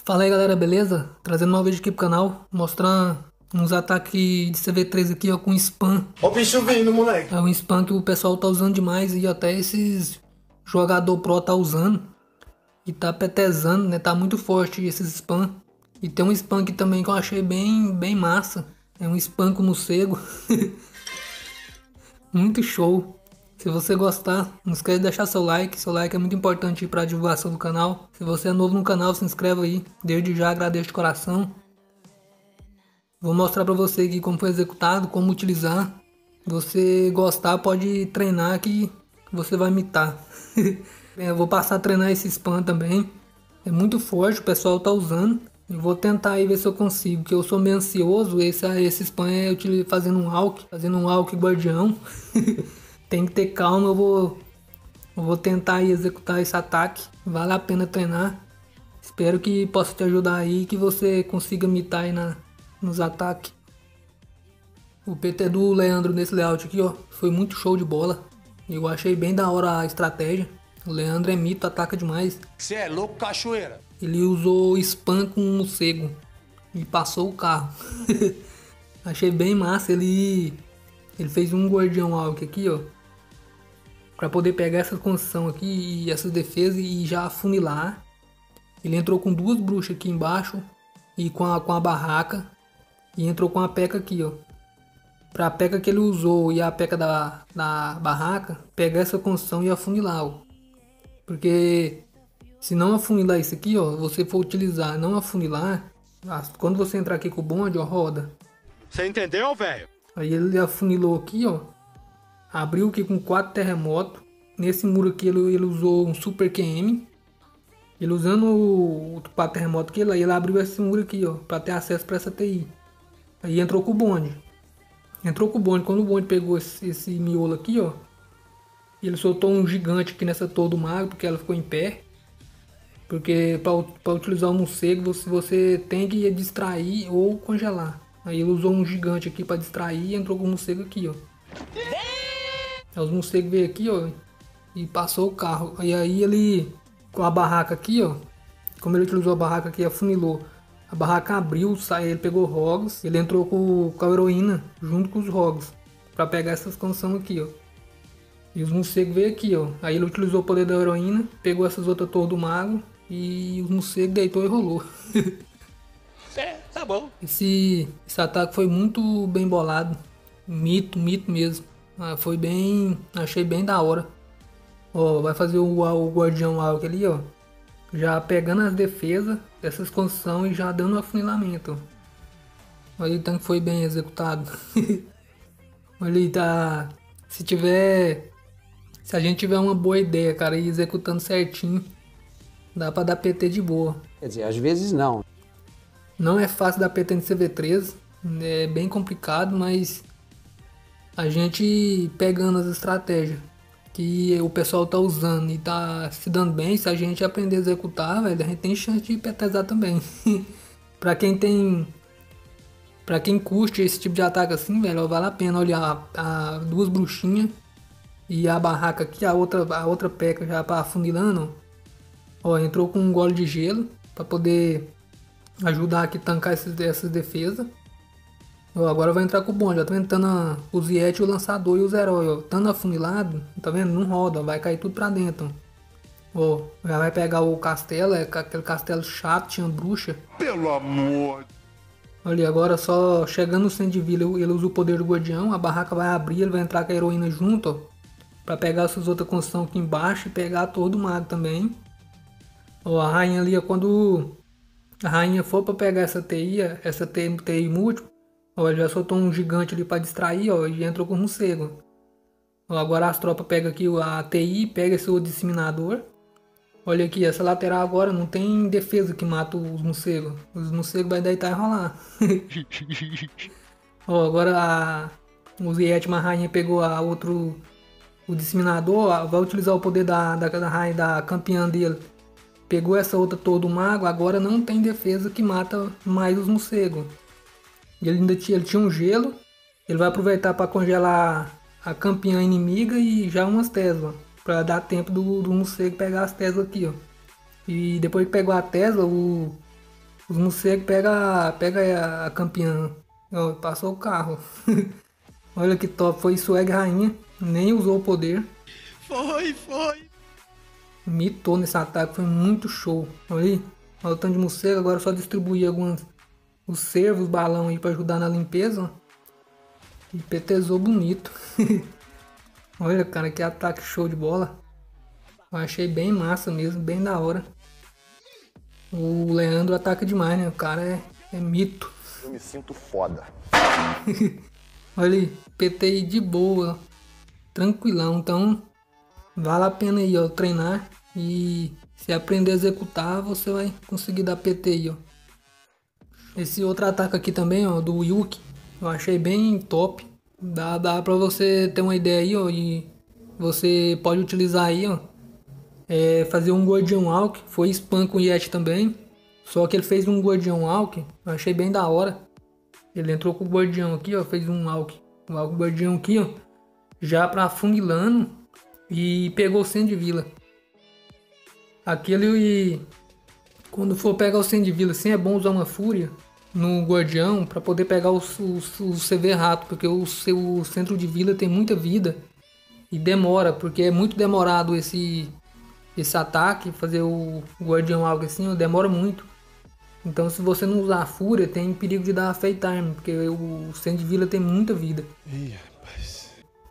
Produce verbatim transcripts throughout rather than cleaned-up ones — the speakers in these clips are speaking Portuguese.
Fala aí galera, beleza? Trazendo um vídeo aqui pro canal, mostrando uns ataques de C V três aqui ó, com spam. Ó o bicho vindo, moleque. É um spam que o pessoal tá usando demais e até esses jogador pro tá usando. E tá petezando, né? Tá muito forte esses spam. E tem um spam aqui também que eu achei bem, bem massa. É um spam com morcego. Muito show. Se você gostar, não esquece de deixar seu like. Seu like é muito importante para a divulgação do canal. Se você é novo no canal, se inscreva aí. Desde já agradeço de coração. Vou mostrar para você aqui como foi executado, como utilizar. Se você gostar, pode treinar que você vai imitar. Eu vou passar a treinar esse spam também. É muito forte, o pessoal tá usando. Eu vou tentar aí ver se eu consigo, porque eu sou meio ansioso. Esse, esse spam é eu fazendo um walk, fazendo um walk guardião. Tem que ter calma, eu vou, eu vou tentar aí executar esse ataque. Vale a pena treinar. Espero que possa te ajudar aí, que você consiga imitar aí na, nos ataques. O P T do Leandro nesse layout aqui, ó, foi muito show de bola. Eu achei bem da hora a estratégia. O Leandro é mito, ataca demais. Você é louco, cachoeira. Ele usou spam com um morcego e passou o carro. Achei bem massa. Ele, ele fez um guardião walk aqui, ó, para poder pegar essa construção aqui e essas defesas e já afunilar. Ele entrou com duas bruxas aqui embaixo e com a, com a barraca. E entrou com a peca aqui, ó. Pra peca que ele usou e a peca da, da barraca, pegar essa construção e afunilar, ó. Porque se não afunilar isso aqui, ó, você for utilizar não afunilar, quando você entrar aqui com o bonde, ó, roda. Você entendeu, velho? Aí ele afunilou aqui, ó. Abriu aqui com quatro terremotos. Nesse muro aqui ele, ele usou um super Q M. Ele usando o, o quatro terremotos aqui, ele, ele abriu esse muro aqui, ó, para ter acesso para essa T I. Aí entrou com o bonde. Entrou com o bonde. Quando o bonde pegou esse, esse miolo aqui, ó, ele soltou um gigante aqui nessa torre do mago, porque ela ficou em pé. Porque para utilizar o morcego, você, você tem que distrair ou congelar. Aí ele usou um gigante aqui para distrair e entrou com o morcego aqui, ó. Aí os morcegos veio aqui, ó, e passou o carro. E aí ele, com a barraca aqui, ó, como ele utilizou a barraca aqui, afunilou. A barraca abriu, saiu, ele pegou rogs, ele entrou com, com a heroína junto com os rogs para pegar essas condições aqui, ó. E os morcegos veio aqui, ó. Aí ele utilizou o poder da heroína, pegou essas outras torres do mago e os morcegos deitou e rolou. É, tá bom. Esse, esse ataque foi muito bem bolado, mito, mito mesmo. Ah, foi bem, achei bem da hora. Ó, vai fazer o, o guardião algo ali, ó. Já pegando as defesas dessas construções e já dando o afunilamento. Olha, o tanque foi bem executado. Olha aí, tá. Se tiver. Se a gente tiver uma boa ideia, cara, e executando certinho, dá pra dar P T de boa. Quer dizer, às vezes não. Não é fácil dar P T no C V três, é bem complicado, mas a gente pegando as estratégias que o pessoal tá usando e tá se dando bem, se a gente aprender a executar, velho, a gente tem chance de petezar também. Pra quem tem... Pra quem curte esse tipo de ataque assim, velho, vale a pena olhar a, a duas bruxinhas e a barraca aqui, a outra, a outra peca já pra afunilando, ó. Ó, entrou com um gole de gelo pra poder ajudar aqui a tancar esses, essas defesas. Ó, agora vai entrar com o bonde, ó, tá vendo? Tando o Ziete, o lançador e os heróis, ó. Tando afunilado, tá vendo? Não roda, ó, vai cair tudo pra dentro. Ó, já vai pegar o castelo, é aquele castelo chato, tinha bruxa. Pelo amor. Olha, agora só chegando no centro de vila, ele usa o poder do guardião, a barraca vai abrir, ele vai entrar com a heroína junto, ó. Pra pegar essas outras construções aqui embaixo e pegar a torre do mago também. Ó, a rainha ali, ó, quando a rainha for pra pegar essa T I, essa T I múltipla, ó, ele já soltou um gigante ali pra distrair, ó, e entrou com o morcego. Ó, agora as tropas pegam aqui a T I, pega esse outro disseminador. Olha aqui, essa lateral agora não tem defesa que mata os morcegos. Os morcegos vai deitar e rolar. Ó, agora a, o Ziete, uma rainha, pegou a outro, o disseminador, ó, vai utilizar o poder da, da, da rainha, da campeã dele. Pegou essa outra torre do mago, agora não tem defesa que mata mais os morcegos. Ele ainda tinha, ele tinha um gelo, ele vai aproveitar para congelar a campeã inimiga e já umas Tesla, para dar tempo do, do morcego pegar as Tesla aqui, ó. E depois que pegou a Tesla, o, Os morcegos pega, pega a campeã. Ó, passou o carro. Olha que top. Foi swag rainha. Nem usou o poder. Foi, foi. Mitou nesse ataque. Foi muito show. Olha aí. Olha o tanto de morcego. Agora é só distribuir alguns... Os cervos, os balão aí pra ajudar na limpeza. E petezou bonito. Olha, cara, que ataque show de bola. Eu achei bem massa mesmo. Bem da hora. O Leandro ataca demais, né? O cara é, é mito. Eu me sinto foda. Olha aí, P T I de boa, tranquilão. Então, vale a pena aí, ó, treinar. E se aprender a executar, você vai conseguir dar P T I, ó. Esse outro ataque aqui também, ó, do Yuki, eu achei bem top. Dá, dá pra você ter uma ideia aí, ó, e você pode utilizar aí, ó. É, fazer um Guardião Walk, foi spam com o Yeti também. Só que ele fez um Guardião Walk, eu achei bem da hora. Ele entrou com o Guardião aqui, ó, fez um Walk. O Walk Guardião aqui, ó, já pra funilando e pegou o cem de vila. Aquele, quando for pegar o cem de vila assim, é bom usar uma fúria no Guardião pra poder pegar o, o, o C V rápido, porque o seu centro de vila tem muita vida e demora, porque é muito demorado esse... Esse ataque, fazer o Guardião algo assim, demora muito. Então se você não usar a fúria, tem perigo de dar Fate Time, porque o centro de vila tem muita vida. Ih, rapaz.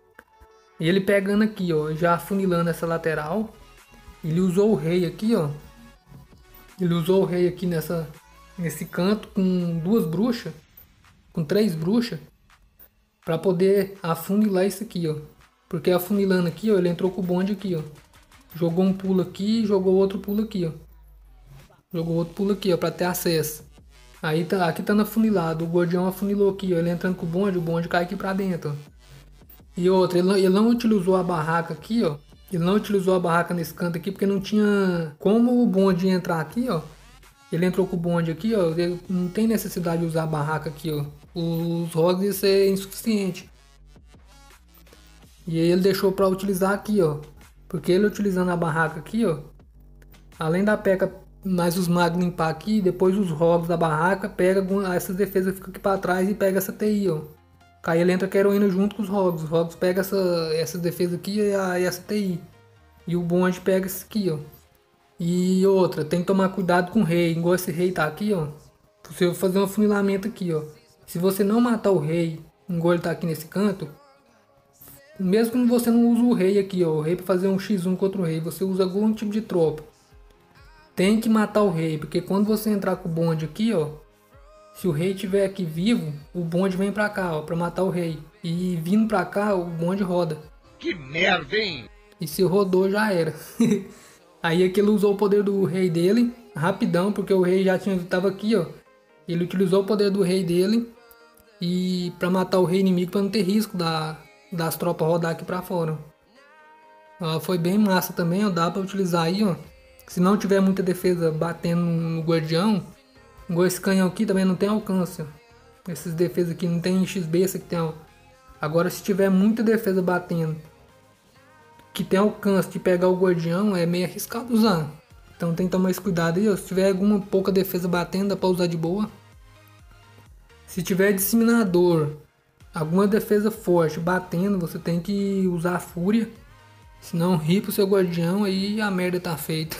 E ele pegando aqui, ó, já afunilando essa lateral. Ele usou o rei aqui, ó. Ele usou o rei aqui nessa, nesse canto com duas bruxas. Com três bruxas. Pra poder afunilar isso aqui, ó. Porque afunilando aqui, ó, ele entrou com o bonde aqui, ó. Jogou um pulo aqui e jogou outro pulo aqui, ó. Jogou outro pulo aqui, ó, pra ter acesso. Aí tá, aqui tá afunilado. O Guardião afunilou aqui, ó. Ele entrando com o bonde, o bonde cai aqui pra dentro, ó. E outra, ele não, ele não utilizou a barraca aqui, ó. Ele não utilizou a barraca nesse canto aqui porque não tinha como o bonde entrar aqui, ó. Ele entrou com o bonde aqui, ó. Ele não tem necessidade de usar a barraca aqui, ó. Os rogs iam ser insuficiente. E aí ele deixou pra utilizar aqui, ó. Porque ele utilizando a barraca aqui, ó, além da P.E.K.K.A mais os magos limpar aqui, depois os rogs da barraca, pega essas defesas que ficam aqui pra trás e pega essa T I, ó. Aí ele entra com a heroína junto com os rogs. Os rogs pega essa, essa defesa aqui e, a, e essa T I. E o bonde pega isso aqui, ó. E outra, tem que tomar cuidado com o rei. Igual esse rei tá aqui, ó. Você vai fazer um afunilamento aqui, ó. Se você não matar o rei, igual ele tá aqui nesse canto, mesmo que você não use o rei aqui, ó, o rei para fazer um xis um contra o rei, você usa algum tipo de tropa. Tem que matar o rei, porque quando você entrar com o bonde aqui, ó, se o rei estiver aqui vivo, o bonde vem pra cá, ó, pra matar o rei. E vindo pra cá, o bonde roda. Que merda, hein? E se rodou, já era. Aí aqui ele usou o poder do rei dele, rapidão, porque o rei já tinha, tava aqui, ó. Ele utilizou o poder do rei dele e pra matar o rei inimigo, pra não ter risco da... das tropas rodar aqui pra fora. Ó, foi bem massa também, ó, dá pra utilizar aí, ó. Se não tiver muita defesa batendo no Guardião, igual esse canhão aqui também não tem alcance, ó. Essas defesas aqui não tem X B, esse aqui tem, ó. Agora se tiver muita defesa batendo, que tem alcance de pegar o Guardião, é meio arriscado usar. Então tem que tomar esse cuidado aí, ó. Se tiver alguma pouca defesa batendo, dá pra usar de boa. Se tiver disseminador, alguma defesa forte batendo, você tem que usar a fúria. Senão ripa o seu Guardião, aí a merda tá feita.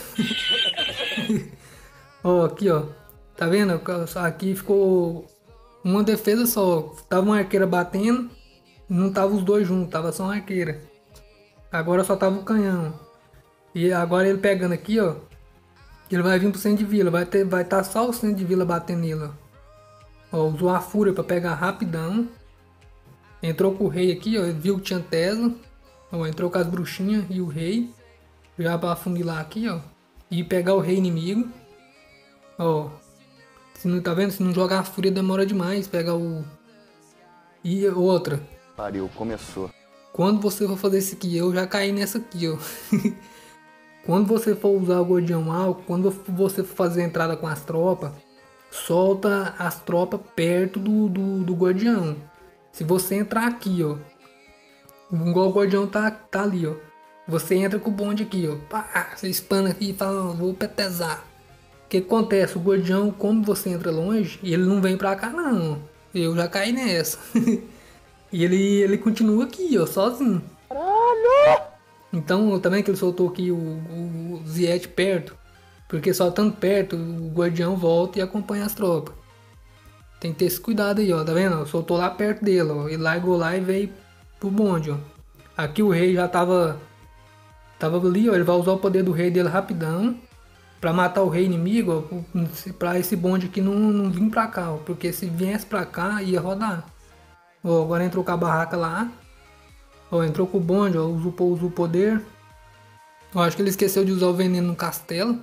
Ó, aqui ó. Tá vendo? Aqui ficou uma defesa só. Tava uma arqueira batendo, não tava os dois juntos, tava só uma arqueira. Agora só tava o canhão. E agora ele pegando aqui, ó. Ele vai vir pro centro de vila. Vai ter, vai estar tá só o centro de vila batendo nele, ó. Ó, usou a fúria pra pegar rapidão. Entrou com o rei aqui, ó. Viu que tinha Tesla. Ó, entrou com as bruxinhas e o rei. Já pra afunilar aqui, ó. E pegar o rei inimigo. Ó. Se não tá vendo? Se não jogar a fúria demora demais. Pegar o... E outra. Pariu, começou. Quando você for fazer isso aqui, eu já caí nessa aqui, ó. Quando você for usar o Guardião Alco, quando você for fazer a entrada com as tropas, solta as tropas perto do, do, do Guardião. Se você entrar aqui, ó, igual o Guardião tá, tá ali, ó. Você entra com o bonde aqui, ó. Pá, você espana aqui e fala, vou petezar. O que acontece? O guardião, como você entra longe, ele não vem pra cá não. Eu já caí nessa. E ele, ele continua aqui, ó, sozinho. Caralho! Então, também que ele soltou aqui o, o, o Ziet perto. Porque só estando perto, o guardião volta e acompanha as tropas. Tem que ter esse cuidado aí, ó, tá vendo? Soltou lá perto dele, ó. Ele largou lá e veio pro bonde, ó. Aqui o rei já tava... Tava ali, ó, ele vai usar o poder do rei dele rapidão. Pra matar o rei inimigo, ó, pra esse bonde aqui não, não vir pra cá, ó. Porque se viesse pra cá, ia rodar. Ó, agora entrou com a barraca lá. Ó, entrou com o bonde, ó, usou, usou o poder. Ó, acho que ele esqueceu de usar o veneno no castelo.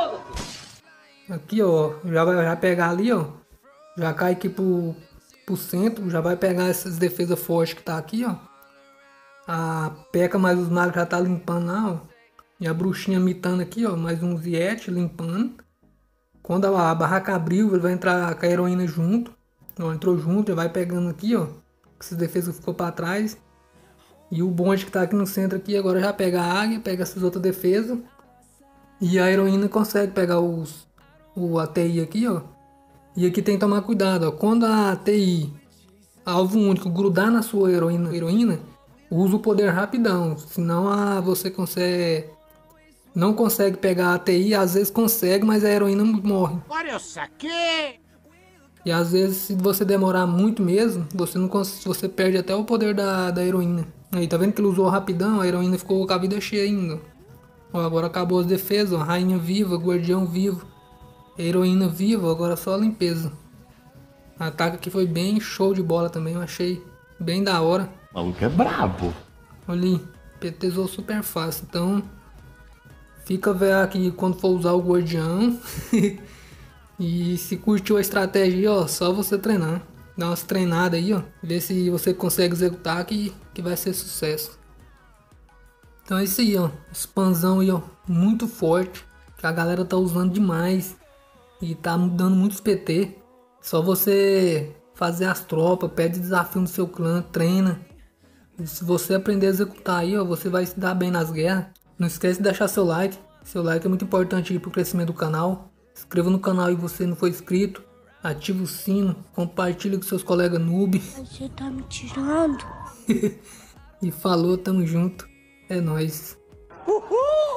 Aqui, ó, já vai já pegar ali, ó. Já cai aqui pro, pro centro, já vai pegar essas defesas fortes que tá aqui, ó. A P.E.K.K.A mais os magos já tá limpando lá, ó. E a bruxinha mitando aqui, ó, mais um Ziet limpando. Quando a, a barraca abriu, ele vai entrar com a heroína junto. Ó, entrou junto, já vai pegando aqui, ó. Essas defesas ficou pra trás. E o bonde que tá aqui no centro aqui, agora já pega a águia, pega essas outras defesas. E a heroína consegue pegar os, o, a T I aqui, ó. E aqui tem que tomar cuidado, ó. Quando a T I, alvo único, grudar na sua heroína, heroína usa o poder rapidão. Senão a, você consegue... Não consegue pegar a T I, às vezes consegue, mas a heroína morre. Agora eu saquei! E às vezes, se você demorar muito mesmo, você não consegue, você perde até o poder da, da heroína. Aí, tá vendo que ele usou rapidão? A heroína ficou com a vida cheia ainda. Ó, agora acabou as defesas, ó. Rainha viva, guardião vivo, heroína viva, agora só a limpeza. O ataque aqui foi bem show de bola também, eu achei bem da hora. O maluco é brabo. Olha ali, PTzou super fácil, então... Fica ver aqui quando for usar o guardião. E se curtiu a estratégia aí, ó, só você treinar. Dá umas treinadas aí, ó. Ver se você consegue executar que, que vai ser sucesso. Então é isso aí, ó. Expansão aí, ó. Muito forte. Que a galera tá usando demais. E tá dando muitos P T. Só você fazer as tropas, pede desafio no seu clã, treina. E se você aprender a executar aí, ó, você vai se dar bem nas guerras. Não esquece de deixar seu like. Seu like é muito importante para o crescimento do canal. Se inscreva no canal se você não for inscrito. Ative o sino. Compartilhe com seus colegas noob. Você tá me tirando? E falou, tamo junto. É nóis. Uhul!